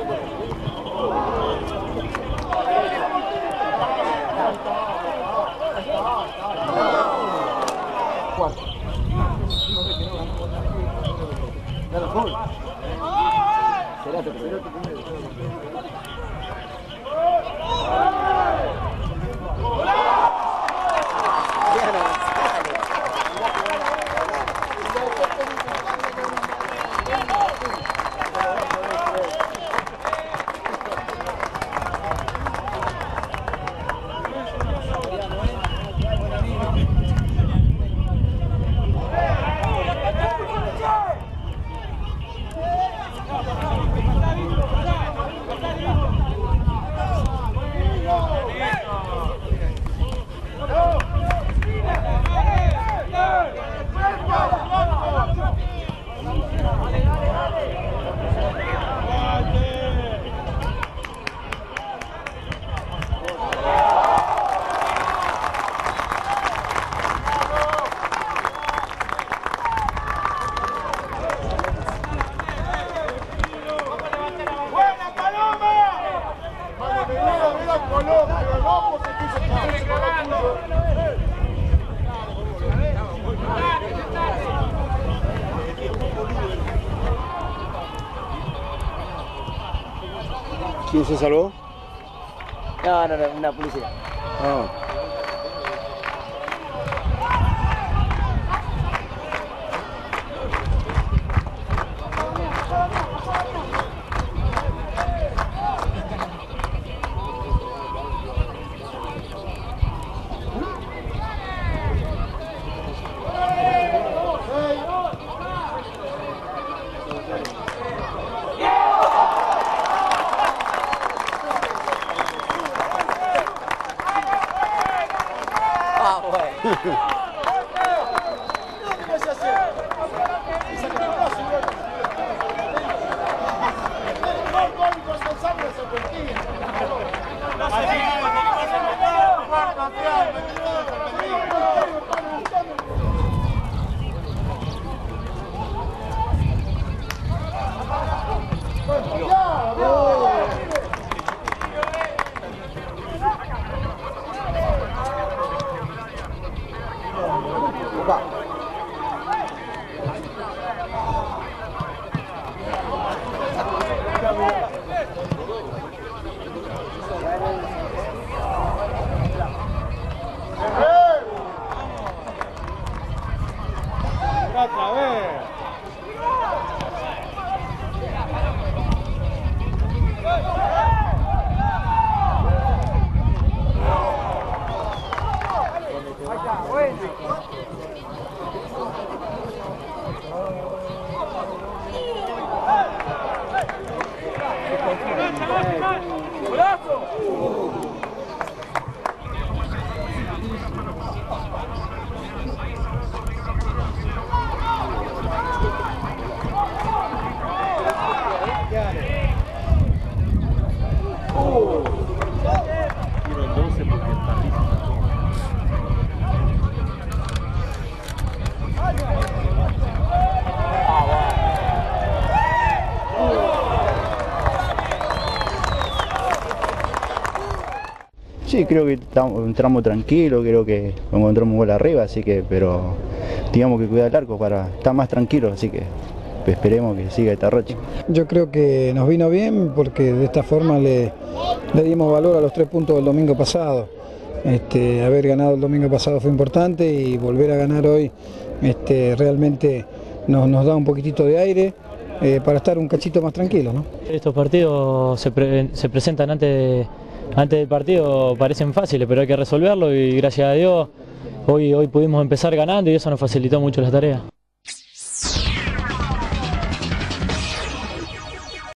¿Quién se salvó? No, una policía. Ah. Otra vez. Sí, creo que entramos tranquilos, creo que encontramos un gol arriba, así que, pero digamos que cuidar el arco para estar más tranquilos, así que esperemos que siga esta racha. Yo creo que nos vino bien porque de esta forma le dimos valor a los 3 puntos del domingo pasado. Haber ganado el domingo pasado fue importante y volver a ganar hoy realmente nos da un poquitito de aire para estar un cachito más tranquilo, ¿no? Estos partidos se presentan antes del partido, parecen fáciles, pero hay que resolverlo y gracias a Dios hoy pudimos empezar ganando y eso nos facilitó mucho la tarea.